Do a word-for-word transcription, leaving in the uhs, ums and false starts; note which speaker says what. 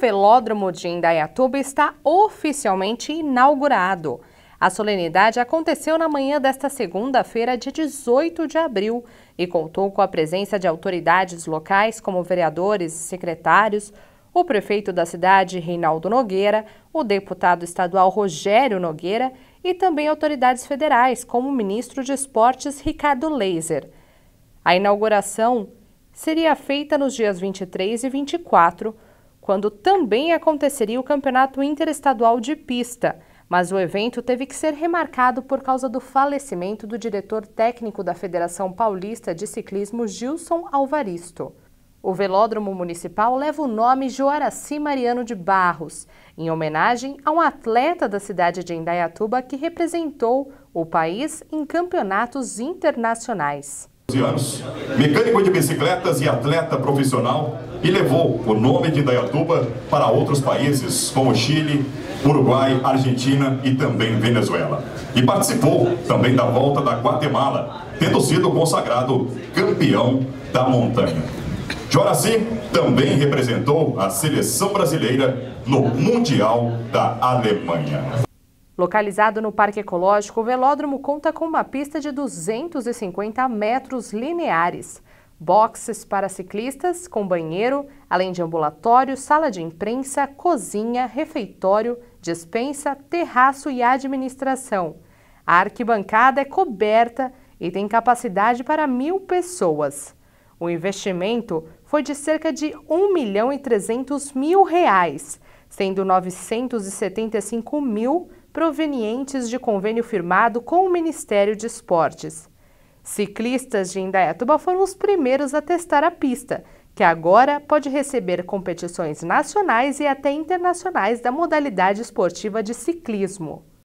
Speaker 1: Velódromo de Indaiatuba está oficialmente inaugurado. A solenidade aconteceu na manhã desta segunda-feira, dia dezoito de abril, e contou com a presença de autoridades locais, como vereadores e secretários, o prefeito da cidade, Reinaldo Nogueira, o deputado estadual Rogério Nogueira e também autoridades federais, como o ministro de Esportes, Ricardo Leyser. A inauguração seria feita nos dias vinte e três e vinte e quatro, quando também aconteceria o Campeonato Interestadual de Pista, mas o evento teve que ser remarcado por causa do falecimento do diretor técnico da Federação Paulista de Ciclismo, Gilson Alvaristo. O Velódromo Municipal leva o nome Joaracy Mariano de Barros, em homenagem a um atleta da cidade de Indaiatuba que representou o país em campeonatos internacionais.
Speaker 2: anos, mecânico de bicicletas e atleta profissional, e levou o nome de Indaiatuba para outros países como Chile, Uruguai, Argentina e também Venezuela. E participou também da Volta da Guatemala, tendo sido consagrado campeão da montanha. Joaracy também representou a seleção brasileira no Mundial da Alemanha.
Speaker 1: Localizado no Parque Ecológico, o velódromo conta com uma pista de duzentos e cinquenta metros lineares, boxes para ciclistas com banheiro, além de ambulatório, sala de imprensa, cozinha, refeitório, despensa, terraço e administração. A arquibancada é coberta e tem capacidade para mil pessoas. O investimento foi de cerca de um milhão e trezentos mil reais, sendo novecentos e setenta e cinco mil provenientes de convênio firmado com o Ministério de Esportes. Ciclistas de Indaiatuba foram os primeiros a testar a pista, que agora pode receber competições nacionais e até internacionais da modalidade esportiva de ciclismo.